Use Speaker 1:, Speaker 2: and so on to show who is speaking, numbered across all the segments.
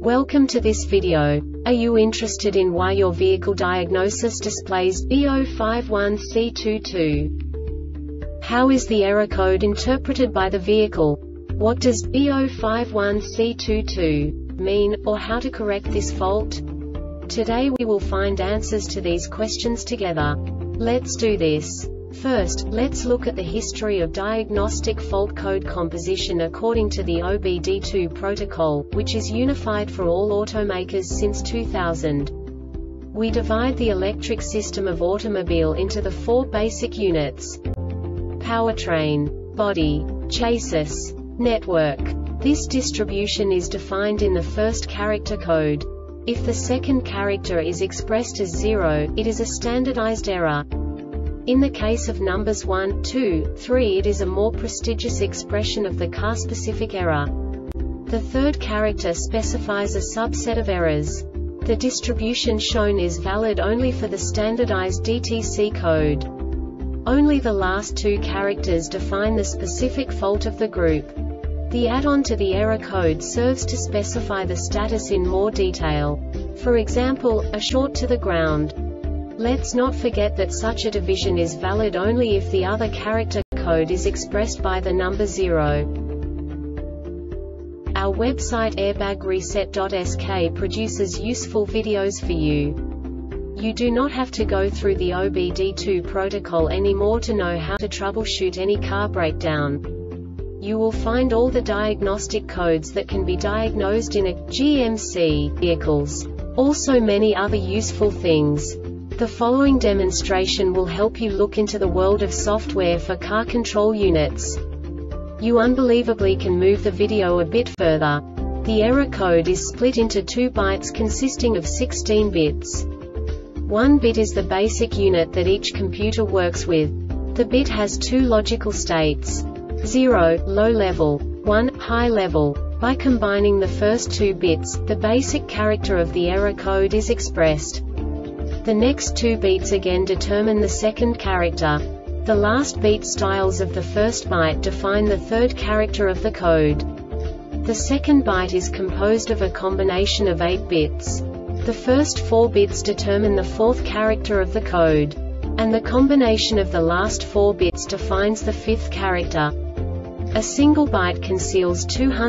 Speaker 1: Welcome to this video. Are you interested in why your vehicle diagnosis displays B051C22? How is the error code interpreted by the vehicle? What does B051C22 mean, or how to correct this fault? Today we will find answers to these questions together. Let's do this. First, let's look at the history of diagnostic fault code composition according to the OBD2 protocol, which is unified for all automakers since 2000. We divide the electric system of automobile into the four basic units: powertrain, body, chassis, network. This distribution is defined in the first character code. If the second character is expressed as 0, it is a standardized error. In the case of numbers 1, 2, 3, it is a more prestigious expression of the car-specific error. The third character specifies a subset of errors. The distribution shown is valid only for the standardized DTC code. Only the last two characters define the specific fault of the group. The add-on to the error code serves to specify the status in more detail. For example, a short to the ground. Let's not forget that such a division is valid only if the other character code is expressed by the number 0. Our website airbagreset.sk produces useful videos for you. You do not have to go through the OBD2 protocol anymore to know how to troubleshoot any car breakdown. You will find all the diagnostic codes that can be diagnosed in a GMC vehicles. Also many other useful things. The following demonstration will help you look into the world of software for car control units. You unbelievably can move the video a bit further. The error code is split into 2 bytes consisting of 16 bits. 1 bit is the basic unit that each computer works with. The bit has 2 logical states: 0, low level, 1, high level. By combining the first 2 bits, the basic character of the error code is expressed. The next 2 beats again determine the second character. The last beat styles of the first byte define the third character of the code. The second byte is composed of a combination of 8 bits. The first 4 bits determine the fourth character of the code. And the combination of the last 4 bits defines the fifth character. A single byte conceals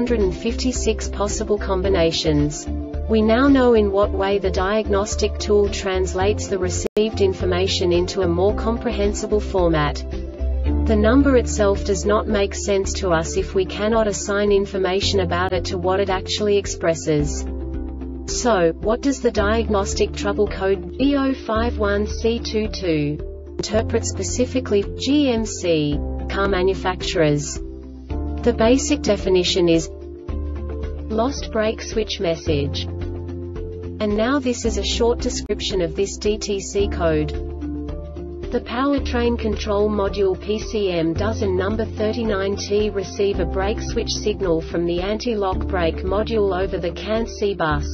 Speaker 1: 256 possible combinations. We now know in what way the diagnostic tool translates the received information into a more comprehensible format. The number itself does not make sense to us if we cannot assign information about it to what it actually expresses. So, what does the diagnostic trouble code B051C22 interpret specifically for GMC car manufacturers? The basic definition is lost brake switch message. And now this is a short description of this DTC code. The Powertrain Control Module PCM does in number 39T receive a brake switch signal from the anti-lock brake module over the CAN-C bus.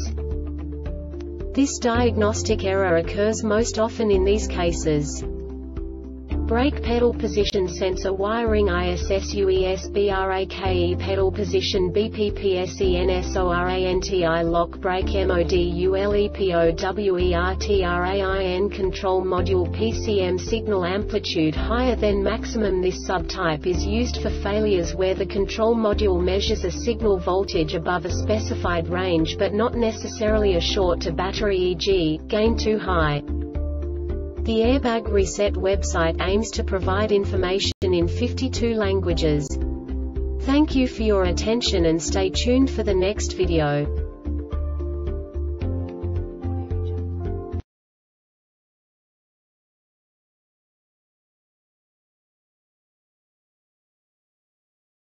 Speaker 1: This diagnostic error occurs most often in these cases: brake pedal position sensor wiring ISSUES BRAKE pedal position BPPSENSORANTI lock brake MODULEPOWERTRAIN control module PCM signal amplitude higher than maximum. This subtype is used for failures where the control module measures a signal voltage above a specified range but not necessarily a short to battery, e.g., gain too high. The Airbag Reset website aims to provide information in 52 languages. Thank you for your attention and stay tuned for the next video.